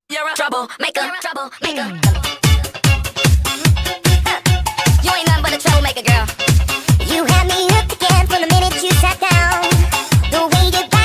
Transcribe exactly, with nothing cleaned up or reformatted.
You're a troublemaker, troublemaker. You ain't nothing but a troublemaker, girl. You had me hooked again from the minute you sat down. The way you got